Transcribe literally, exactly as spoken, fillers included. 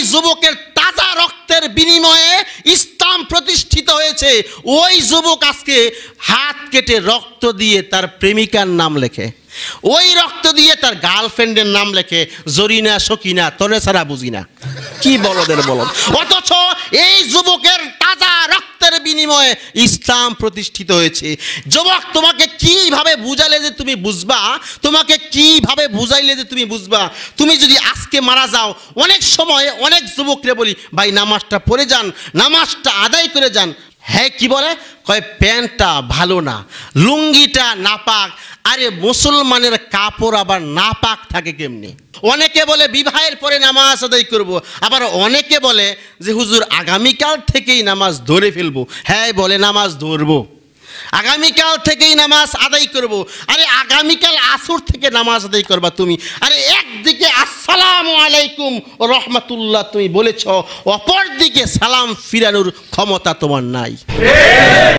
যুবকের তাজা রক্তের বিনিময়ে ইসলাম প্রতিষ্ঠিত হয়েছে, ওই যুবক আজকে হাত কেটে রক্ত দিয়ে তার প্রেমিকার নাম লেখে, ওই রক্ত দিয়ে তার গার্লফ্রেন্ডের নাম লেখে, জরিনা সকিনা তোরে ছাড়া বুঝি না। কি বলদের বলদ। অথচ এই যুবকের তাজা রক্তের বিনিময়ে ইসলাম প্রতিষ্ঠিত হয়েছে। যুবক, তোমাকে কিভাবে বুঝাইলে যে তুমি বুঝবা, তোমাকে কিভাবে বুঝাইলে যে তুমি বুঝবা, তুমি যদি আজকে মারা যাও, অনেক সময় অনেক যুবকরে বলি, ভাই নামাজটা পড়ে যান, নামাজটা আদায় করে যান। হ্যাঁ, কি বলে, কয় প্যান্টটা ভালো না, লুঙ্গিটা নাপাক। আরে মুসলমানের কাপড় আবার নাপাক থাকে কেমনি? অনেকে বলে বিবাহের পরে নামাজ আদায় করব, আবার অনেকে বলে যে হুজুর আগামীকাল থেকেই নামাজ ধরে ফেলবো। হ্যাঁ, বলে নামাজ ধরবো, আগামীকাল থেকেই নামাজ আদায় করব। আরে আগামীকাল আসর থেকে নামাজ আদায় করবা তুমি। আরে একদিকে আসসালামু আলাইকুম ও রহমাতুল্লাহ তুমি বলেছ, অপরদিকে সালাম ফিরানোর ক্ষমতা তোমার নাই।